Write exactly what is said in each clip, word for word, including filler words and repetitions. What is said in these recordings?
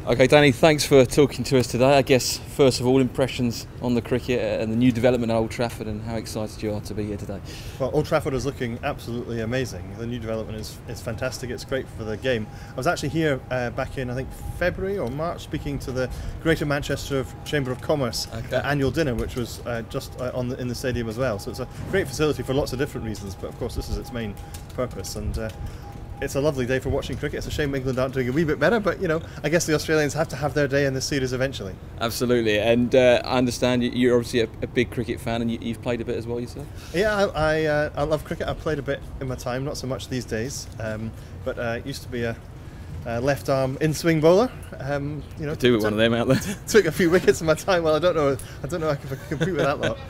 Okay, Danny, thanks for talking to us today. I guess, first of all, impressions on the cricket and the new development at Old Trafford and how excited you are to be here today. Well, Old Trafford is looking absolutely amazing. The new development is, is fantastic. It's great for the game. I was actually here uh, back in, I think, February or March, speaking to the Greater Manchester Chamber of Commerce okay. uh, annual dinner, which was uh, just uh, on the, in the stadium as well. So it's a great facility for lots of different reasons, but of course this is its main purpose. And uh, it's a lovely day for watching cricket. It's a shame England aren't doing a wee bit better, but you know, I guess the Australians have to have their day in this series eventually. Absolutely, and uh, I understand you're obviously a, a big cricket fan, and you, you've played a bit as well yourself. Yeah, I I, uh, I love cricket. I've played a bit in my time, not so much these days, um, but uh, used to be a, a left arm in swing bowler. Um, you know, do with one of them out there. Took a few wickets in my time. Well, I don't know. I don't know if I can compete with that lot.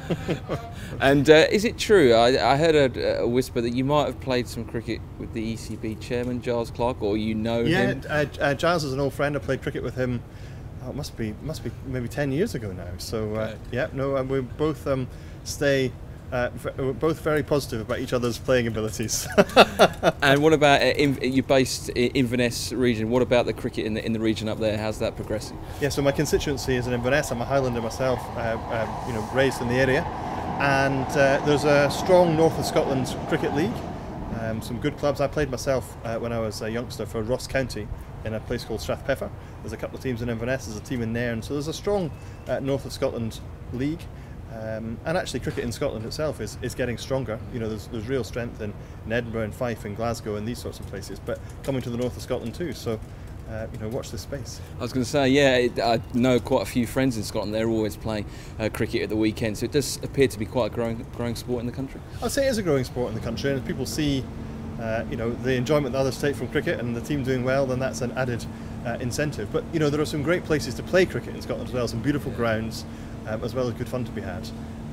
And uh, is it true? I, I heard a, a whisper that you might have played some cricket with the E C B chairman, Giles Clarke, or you know yeah, him. Yeah, uh, uh, Giles is an old friend. I played cricket with him. Oh, it must be must be maybe ten years ago now. So uh, okay. yeah, no, and we both um, stay. Uh, we're both very positive about each other's playing abilities. And what about uh, in, you're based in Inverness region? What about the cricket in the in the region up there? How's that progressing? Yeah, so my constituency is in Inverness. I'm a Highlander myself. Uh, um, you know, raised in the area, and uh, there's a strong North of Scotland cricket league. Um, some good clubs. I played myself uh, when I was a youngster for Ross County in a place called Strathpeffer. There's a couple of teams in Inverness. There's a team in Nairn. So there's a strong uh, North of Scotland league. Um, and actually cricket in Scotland itself is, is getting stronger. You know, there's, there's real strength in, in Edinburgh and Fife and Glasgow and these sorts of places, but coming to the north of Scotland too, so uh, you know, watch this space. I was going to say, yeah, it, I know quite a few friends in Scotland. They're always playing uh, cricket at the weekend, so it does appear to be quite a growing, growing sport in the country. I'd say it is a growing sport in the country, and if people see uh, you know, the enjoyment that others take from cricket and the team doing well, then that's an added uh, incentive. But you know, there are some great places to play cricket in Scotland as well, some beautiful grounds, um, as well as good fun to be had.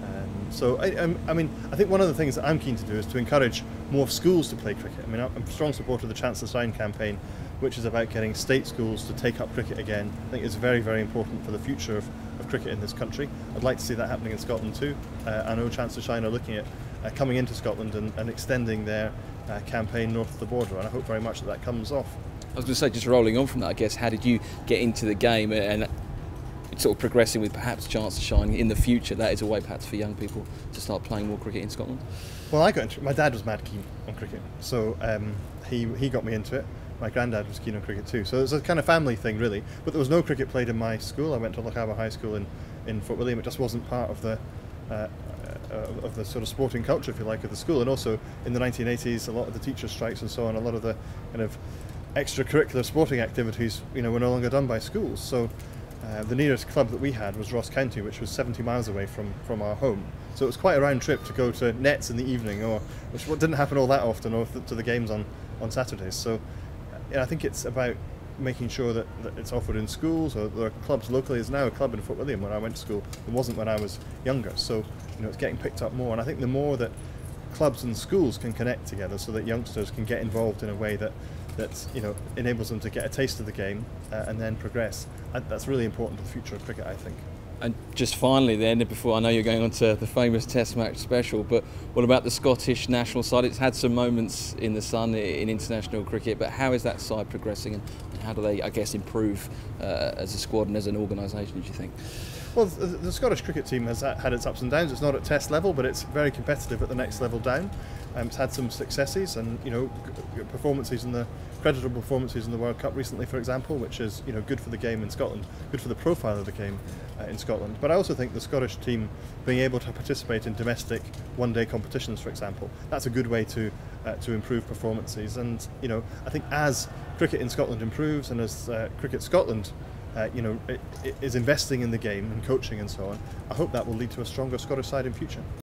So, I, I mean, I think one of the things that I'm keen to do is to encourage more schools to play cricket. I mean, I'm a strong supporter of the Chancellor Sign campaign, which is about getting state schools to take up cricket again. I think it's very, very important for the future of, of cricket in this country. I'd like to see that happening in Scotland too. Uh, I know Chancellor Sign are looking at uh, coming into Scotland and, and extending their uh, campaign north of the border, and I hope very much that that comes off. I was going to say, just rolling on from that, I guess, how did you get into the game and sort of progressing with perhaps chance to shine in the future? That is a way perhaps for young people to start playing more cricket in Scotland. Well, I got into it. My dad was mad keen on cricket, so um, he he got me into it. My granddad was keen on cricket too, so it was a kind of family thing really. But there was no cricket played in my school. I went to Lochaber High School in, in Fort William. It just wasn't part of the uh, uh, of the sort of sporting culture, if you like, of the school. And also in the nineteen eighties, a lot of the teacher strikes and so on, a lot of the kind of extracurricular sporting activities, you know, were no longer done by schools. So Uh, the nearest club that we had was Ross County, which was seventy miles away from, from our home. So it was quite a round trip to go to nets in the evening, or which didn't happen all that often, or to the games on, on Saturdays. So yeah, I think it's about making sure that, that it's offered in schools, or there are clubs locally. There's now a club in Fort William where I went to school. It wasn't when I was younger. So you know, it's getting picked up more. And I think the more that clubs and schools can connect together so that youngsters can get involved in a way that that you know enables them to get a taste of the game uh, and then progress. And that's really important to the future of cricket, I think. And just finally then, before I know you're going on to the famous Test match special, but what about the Scottish national side? It's had some moments in the sun in international cricket, but how is that side progressing, and how do they, I guess, improve uh, as a squad and as an organisation, do you think? Well, the, the Scottish cricket team has had its ups and downs. It's not at Test level, but it's very competitive at the next level down. Um, it's had some successes, and you know, performances in the creditable performances in the World Cup recently, for example, which is you know good for the game in Scotland, good for the profile of the game uh, in Scotland. But I also think the Scottish team being able to participate in domestic one-day competitions, for example, that's a good way to uh, to improve performances. And you know, I think as cricket in Scotland improves, and as uh, Cricket Scotland Uh, you know, it, it is investing in the game and coaching and so on, I hope that will lead to a stronger Scottish side in future.